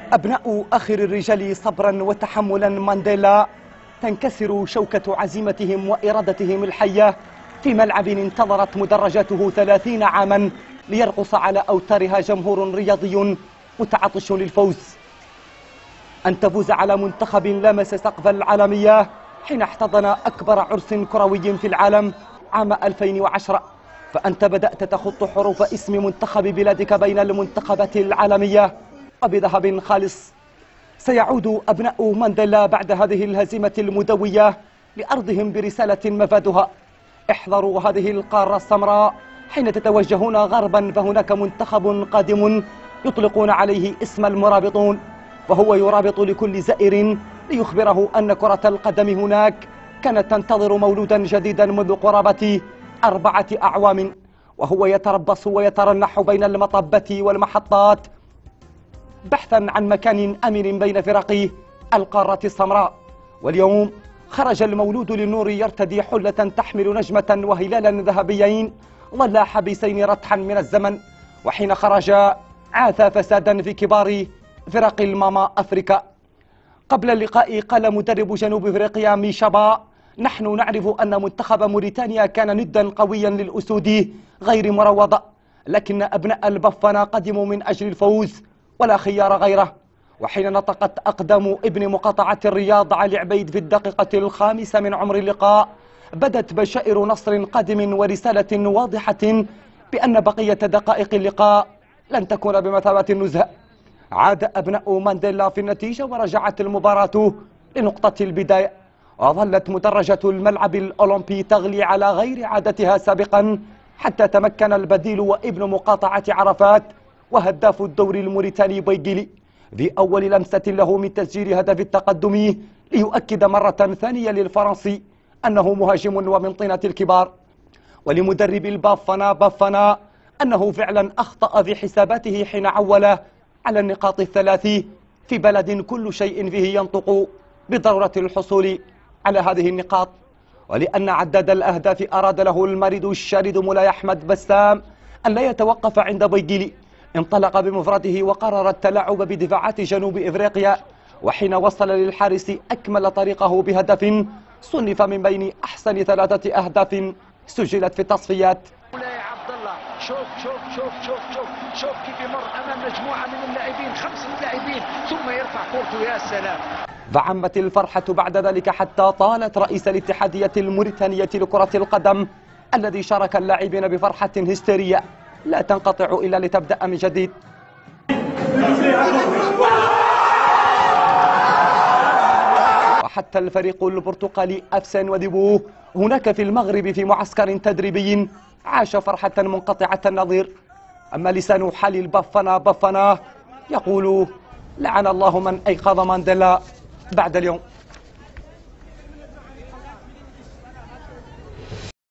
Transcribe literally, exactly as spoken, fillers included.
أبناء آخر الرجال صبرا وتحملا مانديلا تنكسر شوكة عزيمتهم وإرادتهم الحية في ملعب انتظرت مدرجاته ثلاثين عاما ليرقص على أوتارها جمهور رياضي متعطش للفوز. أن تفوز على منتخب لمس سقف العالمية حين احتضن أكبر عرس كروي في العالم عام ألفين وعشرة، فأنت بدأت تخط حروف اسم منتخب بلادك بين المنتخبات العالمية وبذهب خالص. سيعود أبناء مانديلا بعد هذه الهزيمة المدوية لأرضهم برسالة مفادها: احذروا هذه القارة السمراء، حين تتوجهون غربا فهناك منتخب قادم يطلقون عليه اسم المرابطون، وهو يرابط لكل زائر ليخبره أن كرة القدم هناك كانت تنتظر مولودا جديدا منذ قرابة أربعة أعوام، وهو يتربص ويترنح بين المطبات والمحطات بحثا عن مكان أمن بين فرق القارة السمراء. واليوم خرج المولود للنور يرتدي حلة تحمل نجمة وهلالا ذهبيين ظلا حبيسين رتحا من الزمن، وحين خرج عاث فسادا في كبار فرق الماما أفريكا. قبل اللقاء قال مدرب جنوب أفريقيا ميشابا: نحن نعرف أن منتخب موريتانيا كان ندا قويا للأسود غير مروضة، لكن أبناء البفنا قدموا من أجل الفوز ولا خيار غيره. وحين نطقت أقدم ابن مقاطعة الرياض علي عبيد في الدقيقة الخامسة من عمر اللقاء بدت بشائر نصر قادم ورسالة واضحة بأن بقية دقائق اللقاء لن تكون بمثابة النزهة. عاد أبناء مانديلا في النتيجة ورجعت المباراة لنقطة البداية، وظلت مدرجة الملعب الأولمبي تغلي على غير عادتها سابقا حتى تمكن البديل وابن مقاطعة عرفات وهداف الدوري الموريتاني بيجيلي في أول لمسة له من تسجيل هدف التقدم ليؤكد مرة ثانية للفرنسي أنه مهاجم ومن طينة الكبار. ولمدرب البافنا بافنا أنه فعلا أخطأ في حساباته حين عول على النقاط الثلاث في بلد كل شيء فيه ينطق بضرورة الحصول على هذه النقاط. ولأن عداد الأهداف أراد له المريض الشارد مولاي أحمد بسام أن لا يتوقف عند بيجيلي، انطلق بمفرده وقرر التلاعب بدفاعات جنوب إفريقيا، وحين وصل للحارس أكمل طريقه بهدف صنف من بين أحسن ثلاثة أهداف سجلت في التصفيات. مولاي عبد الله شوف شوف شوف شوف شوف شوف كيف يمر أمام مجموعة من اللاعبين، خمسة لاعبين، ثم يرفع كورته. يا سلام. فعمت الفرحة بعد ذلك حتى طالت رئيس الاتحادية الموريتانية لكرة القدم الذي شارك اللاعبين بفرحة هستيرية لا تنقطع إلا لتبدأ من جديد. وحتى الفريق البرتقالي أفسن وديبوه هناك في المغرب في معسكر تدريبي عاش فرحة منقطعة النظير. أما لسان حال البافنا بافنا يقول: لعن الله من أيقظ مانديلا بعد اليوم.